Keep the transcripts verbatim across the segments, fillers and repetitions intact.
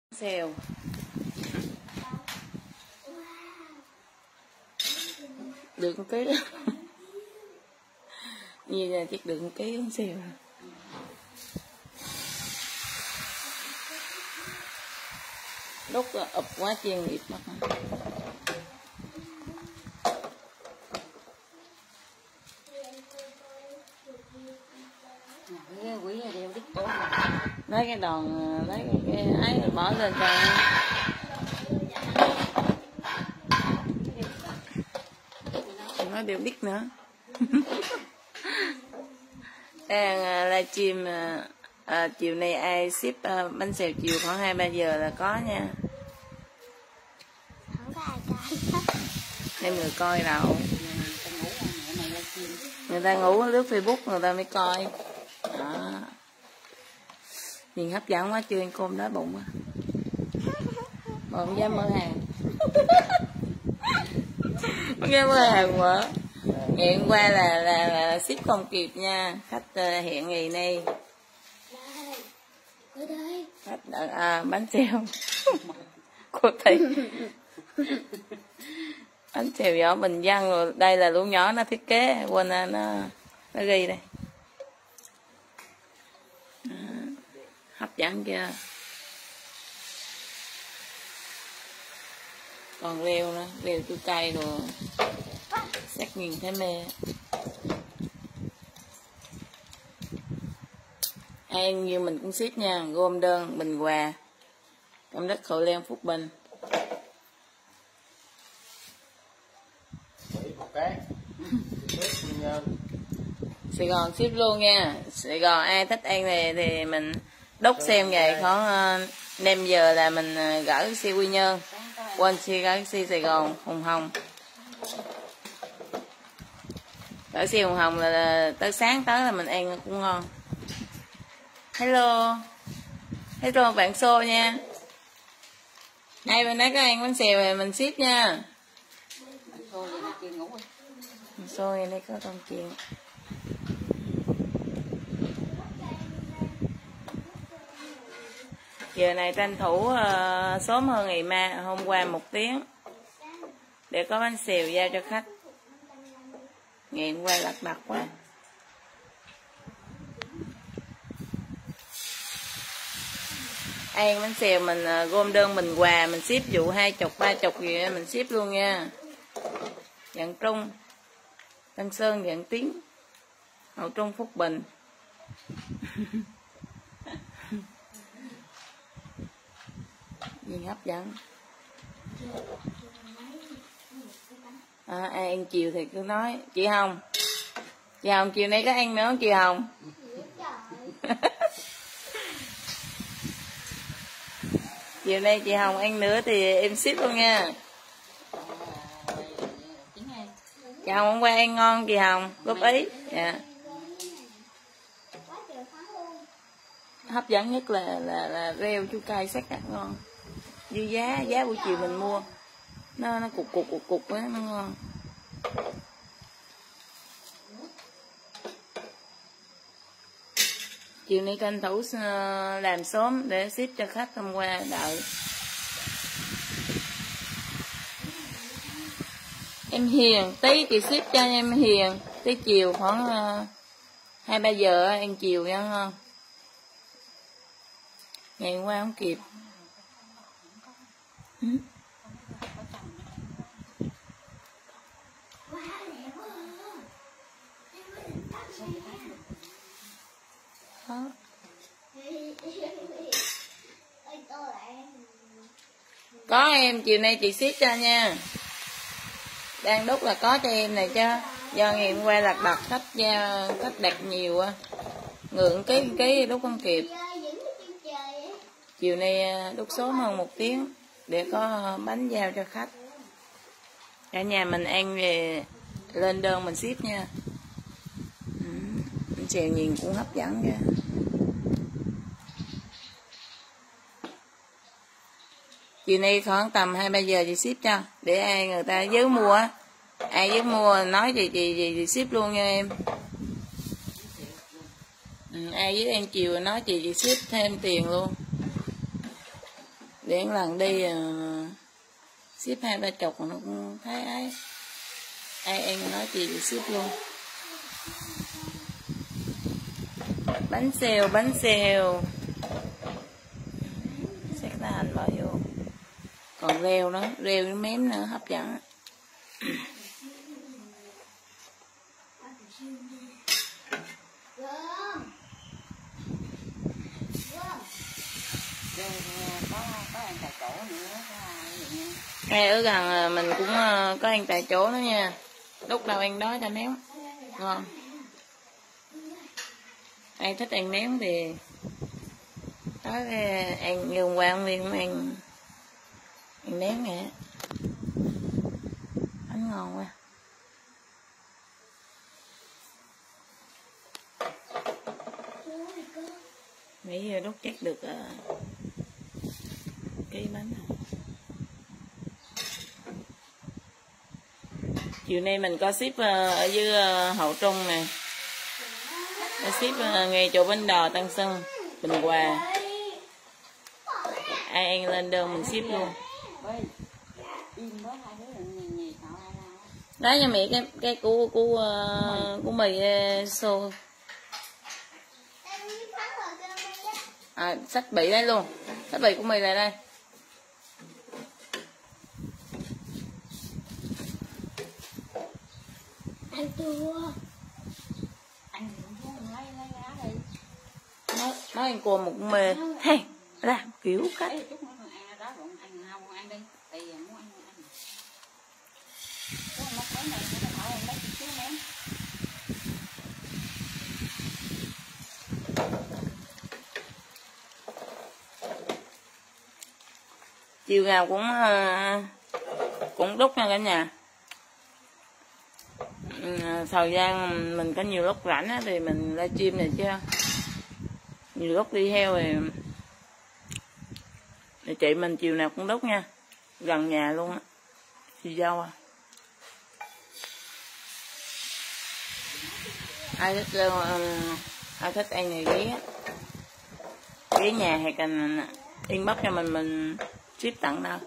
Xèo được một ký như là chắc được một ký bánh xèo. Đúc ụp quá chuyên nghiệp mất. Quý đeo đít tốt Lấy cái đòn, lấy cái ấy bỏ lên cho nó đều đít nữa. Đang livestream à, chiều nay ai ship à, bánh xèo chiều khoảng hai ba giờ là có nha. không có ai coi. Thêm người coi đâu, người ta ngủ lướt Facebook người ta mới coi đó. Nhìn hấp dẫn quá, chưa ăn cơm đói bụng quá mà không dám mở hàng. Không dám mở hàng quá. Ngày hôm qua là, là, là ship không kịp nha, khách uh, hẹn ngày nay khách đợi, à, bánh xèo cô thấy bánh xèo nhỏ bình dân rồi, đây là lũ nhỏ nó thiết kế, quên nó nó ghi đây. À, hấp dẫn chưa, còn leo nữa, leo chua cay rồi sắc nhìn thấy mê. Ai như mình cũng ship nha, gom đơn Bình Hòa, Công Đức, Hội Len, Phúc Bình. Sài Gòn ship luôn nha. Sài Gòn ai thích ăn này thì mình đúc xem ngày khoảng uh, năm giờ là mình uh, gửi xe Quy Nhơn, quên xe gửi xe Sài Gòn Hùng Hồng. Gửi xe Hùng Hồng là, là tới sáng tới là mình ăn cũng ngon. Hello, hello bạn Xô nha. Ai bên đó có ăn bánh xèo thì mình ship nha. Xô này đây có con chiên. Giờ này tranh thủ uh, sớm hơn ngày mai, hôm qua một tiếng để có bánh xèo giao cho khách. Ngày hôm qua lặt bặt quá. Ăn bánh xèo mình uh, gom đơn Bình Hòa, mình ship vụ hai chục ba chục gì mình ship luôn nha. Dặn Trung, Tân Sơn, Dặn Tiến, Hậu Trung, Phúc Bình. Nhìn hấp dẫn. À, ai ăn chiều thì cứ nói. Chị Hồng, chị Hồng chiều nay có ăn nữa không chị Hồng? Chiều nay chị Hồng ăn nữa thì em ship luôn nha. Chị Hồng hôm qua ăn ngon chị Hồng, góp ý. Dạ. Hấp dẫn nhất là là là reo chua cay sắc đặc ngon. Dư giá, giá buổi chiều mình mua nó nó cục cục cục cục á, nó ngon. Chiều nay tranh thủ làm sớm để ship cho khách, hôm qua đợi. Em Hiền, tí chị ship cho em Hiền, tí chiều khoảng hai ba giờ ăn chiều nha ngon. Ngày hôm qua không kịp. Ừ. Đó. Có em, chiều nay chị ship cho nha. Đang đúc là có cho em này chứ. Do ngày hôm qua lặt đặt khách ra, khách đặt nhiều á. Ngượng cái cái đúc không kịp. Chiều nay đúc sớm hơn một tiếng để có bánh giao cho khách. Cả nhà mình ăn về lên đơn mình ship nha. Ừ, bánh xèo nhìn cũng hấp dẫn nha. Chiều nay khoảng tầm hai ba giờ chị ship cho, để ai người ta dớ mua á, ai dớ mua nói gì chị gì thì ship luôn nha em. Ừ, ai với em chiều nói chị chị ship thêm tiền luôn. Đến lần đi uh, ship hai ba chục nó cũng thấy ấy. Ai em nói chị thì ship luôn. Bánh xèo, bánh xèo. Xếp ra hành bỏ vô. Còn rêu đó, rêu mém nữa hấp dẫn. Ngay ở gần mình cũng có ăn tại chỗ nữa nha. Lúc nào ăn đói cho ném. Ngon. Ai thích ăn ném thì tới ăn như hôm qua ông Nguyên ăn ăn ném nè. Bánh ngon quá. Nghĩ giờ đốt chắc được uh, cái bánh này. Chiều nay mình có ship uh, ở dưới uh, Hậu Trung nè. Có ship uh, ngay chỗ Bến Đò Tân Sơn, Bình Hòa. Ai ăn lên đơn mình ship luôn. Đó nha mẹ, cái cái của của uh, của mì uh, xô. À, sách bị đây luôn. Sách bị của mì lại đây. Ăn chua. Ăn lấy lấy lá đi. Nó nó ăn cua một mề. Hey, ra kiểu cách. Ấy chút nữa ăn đó rồi ăn không ăn đi. Tại vì muốn ăn ăn. Có một cái này nó bảo lấy chút ném. Chiều nào cũng uh, cũng đúc nha cả nhà. Uh, thời gian mình có nhiều lúc rảnh á, thì mình livestream này chứ. Nhiều lúc đi theo thì, thì chị mình chiều nào cũng đúc nha. Gần nhà luôn á. Chị dâu à. Ai thích uh, ai thích ăn này ghé ghé nhà hay cần inbox cho mình mình ship tặng đâu.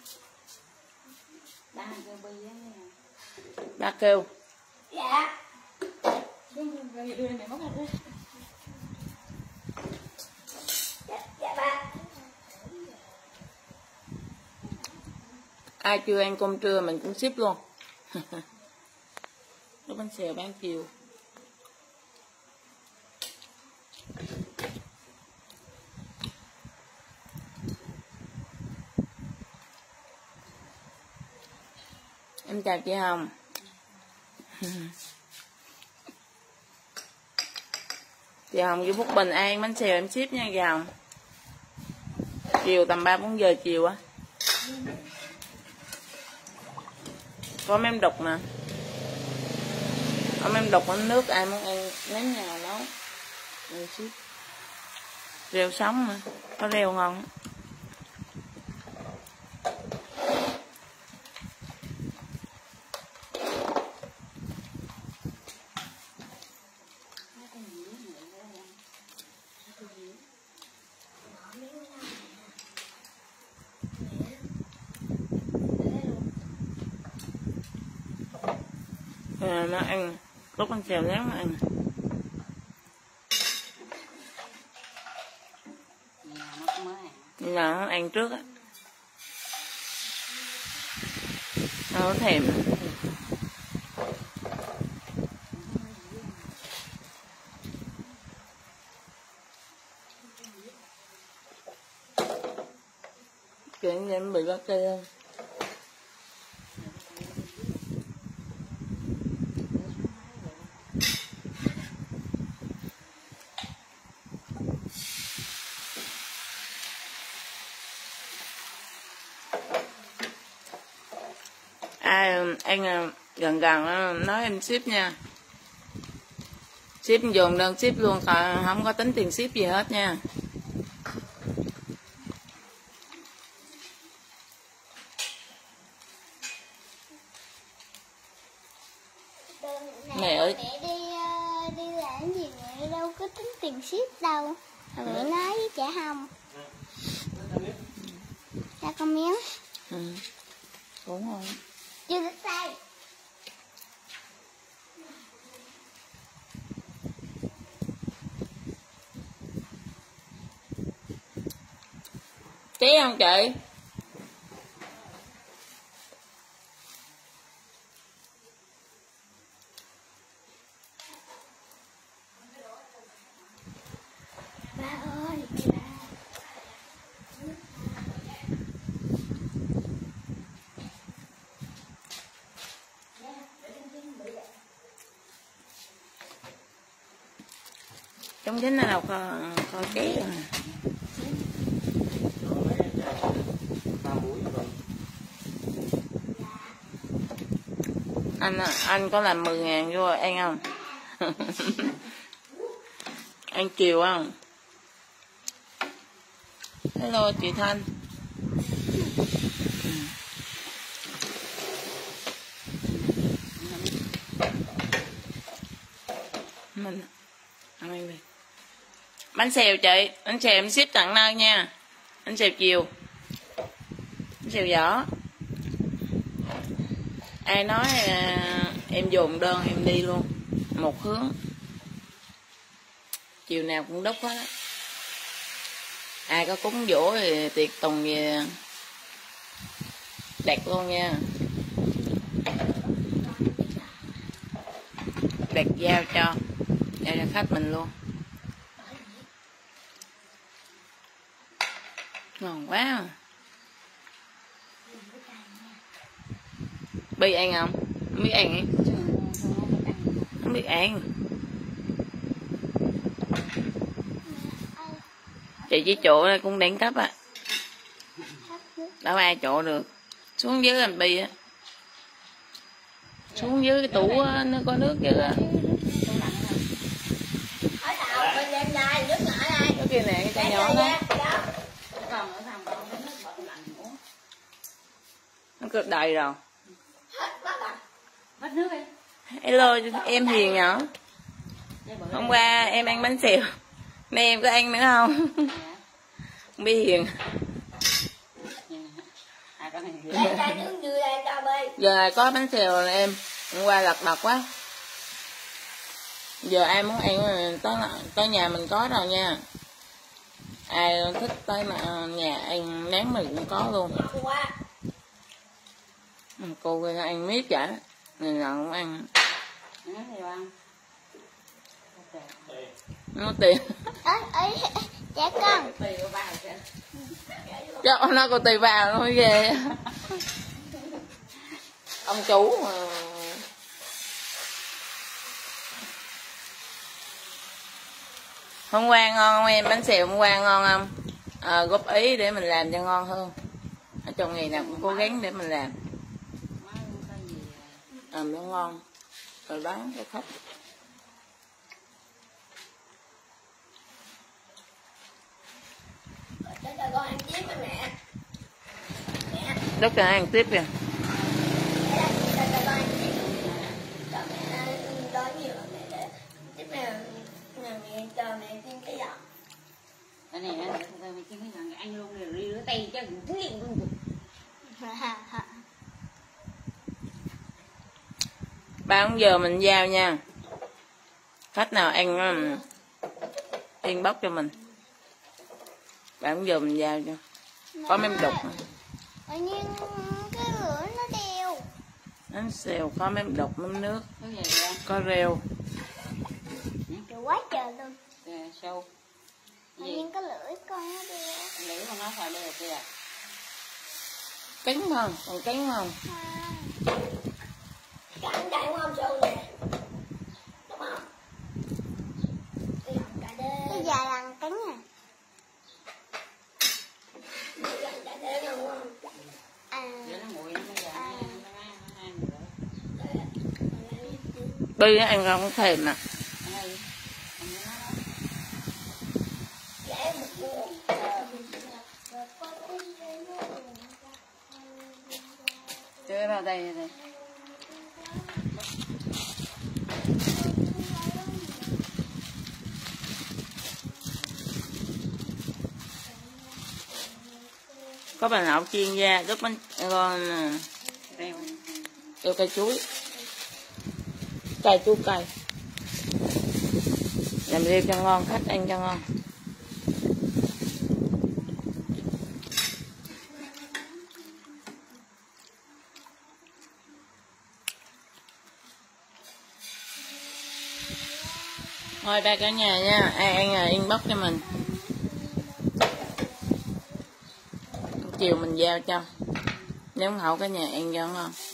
Ba kêu bi á nha. Ba kêu. Dạ. Đưa đưa này mất rồi. Dạ, dạ ba. Ai chưa ăn cơm trưa mình cũng ship luôn. Cái bánh xèo bán chiều. Em chào chị Hồng. Chị Hồng với Phúc Bình an bánh xèo em ship nha chị Hồng. Chiều tầm ba bốn giờ chiều á. Có mém đục nè. Có mém đục bánh nước ai muốn ăn nếm nào nấu. Em ship. Rêu sống mà. Có rêu ngon. À, nó ăn lúc con xèo rán nó ăn. Nhà nó cũng mới ăn. Là nó ăn trước á. Nó thèm. Chuyện gì em bị bác kê không? Ai anh gần gần nói em ship nha. Ship dồn đơn ship luôn, không có tính tiền ship gì hết nha. Mẹ ơi, Mẹ đi uh, đi làm gì mẹ đâu có tính tiền ship đâu. Mẹ nói với trẻ không. Con miếng. Ừ. Cũng ngon. Chưa được xay. Cháy không chị? Ba ơi. Trong dính nó đâu kho, kho cháy rồi. Anh anh có làm mười ngàn vô ăn không? Ăn chiều không? Hello chị Thanh. Mình ăn đi. Bánh xèo chị, bánh xèo em ship tận nơi nha. Bánh xèo chiều. Bánh xèo giỏ. Ai nói à, em dồn đơn em đi luôn. Một hướng. Chiều nào cũng đúc hết á. Ai có cúng dỗ thì tiệc tùng gì đẹp luôn nha. Đẹp giao cho giao cho khách mình luôn. Ngon quá. Bi ăn không? Không biết ăn ấy. Không biết ăn. Chị chỉ chỗ cũng đẳng cấp á. Đâu ai chỗ được. Xuống dưới làm Bi á. Xuống dưới cái tủ á, nó có nước chứ á. Cái kia nè, cái chai nhỏ đó. Nó cực đầy rồi. Hết nước đi. Hello em Hiền nhỏ. Hôm qua em ăn bánh xèo. Nay em có ăn nữa không? Không biết Hiền. Giờ có bánh xèo rồi em. Hôm qua lật đật quá. Giờ ai muốn ăn tới, tới nhà mình có rồi nha. Ai thích tới mà nhà ăn nán mình cũng có luôn. Cô ăn miết chả. Người nào cũng ăn. Nó tiền. Ơi, ơi, dạ con. Cho nó cô tùy vào nó ghê. Ông chú mà. Hôm qua ngon không em? Bánh xèo hôm qua ngon không? À, góp ý để mình làm cho ngon hơn. Ở trong ngày nào cũng cố gắng để mình làm. Làm nó ngon. Rồi bán cho khách. Đất cho ăn tiếp kìa. Cái này nè, mình kiếm cái thằng anh luôn để rửa tay cho thứ liền luôn. Ba giờ mình giao nha. Khách nào ăn inbox cho mình. Ba giờ mình giao cho. Có mém đục. Tự nhiên cái lửa nó đeo. Bánh xèo có mém đục, mém nước. Có rêu. Trời quá trời luôn. Sâu. Tự nhiên cái lưỡi con nó đeo. Lưỡi con nó phải đeo kìa. Cứng không? Còn cứng không? Cắn chạy không sâu nè. Đúng không? Cái dài lằn cứng à. Bi nó ăn không thèm nè. Chơi vào đây đây. có bà nậu chiên da rất bánh ngon nè. Reo. Cho cây chuối, cây chuối cây làm riêu cho ngon, khách ăn cho ngon. Thôi ba cả nhà nha, ai ăn là inbox cho mình, chiều mình giao cho, nếu không cả nhà ăn cho ngon.